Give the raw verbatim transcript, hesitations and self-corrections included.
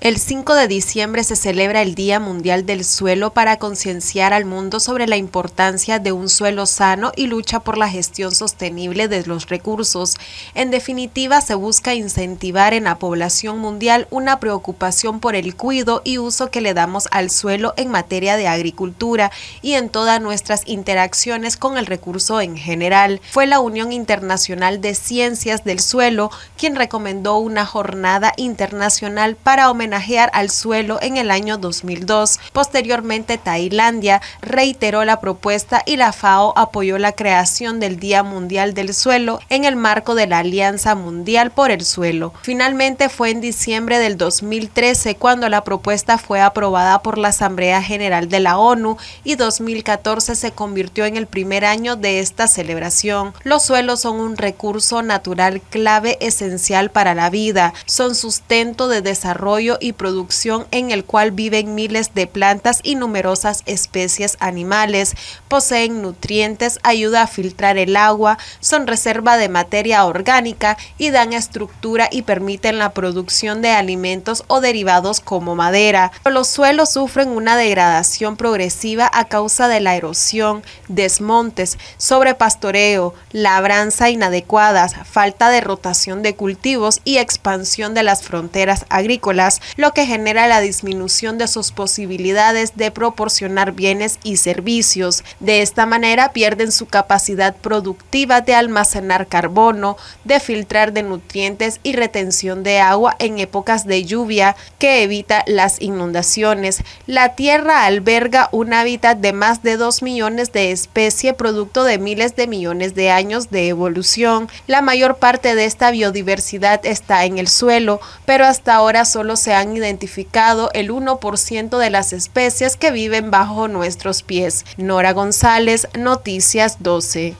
El cinco de diciembre se celebra el Día Mundial del Suelo para concienciar al mundo sobre la importancia de un suelo sano y lucha por la gestión sostenible de los recursos. En definitiva, se busca incentivar en la población mundial una preocupación por el cuidado y uso que le damos al suelo en materia de agricultura y en todas nuestras interacciones con el recurso en general. Fue la Unión Internacional de Ciencias del Suelo quien recomendó una jornada internacional para homenajear al suelo en el año dos mil dos. Posteriormente, Tailandia reiteró la propuesta y la FAO apoyó la creación del Día Mundial del Suelo en el marco de la Alianza Mundial por el Suelo. Finalmente, fue en diciembre del dos mil trece cuando la propuesta fue aprobada por la Asamblea General de la ONU y dos mil catorce se convirtió en el primer año de esta celebración. Los suelos son un recurso natural clave esencial para la vida, son sustento de desarrollo y producción en el cual viven miles de plantas y numerosas especies animales, poseen nutrientes, ayuda a filtrar el agua, son reserva de materia orgánica y dan estructura y permiten la producción de alimentos o derivados como madera. Los suelos sufren una degradación progresiva a causa de la erosión, desmontes, sobrepastoreo, labranza inadecuadas, falta de rotación de cultivos y expansión de las fronteras agrícolas, lo que genera la disminución de sus posibilidades de proporcionar bienes y servicios. De esta manera pierden su capacidad productiva de almacenar carbono, de filtrar de nutrientes y retención de agua en épocas de lluvia, que evita las inundaciones. La tierra alberga un hábitat de más de dos millones de especies, producto de miles de millones de años de evolución. La mayor parte de esta biodiversidad está en el suelo, pero hasta ahora solo se han identificado el uno por ciento de las especies que viven bajo nuestros pies. Nora González, Noticias doce.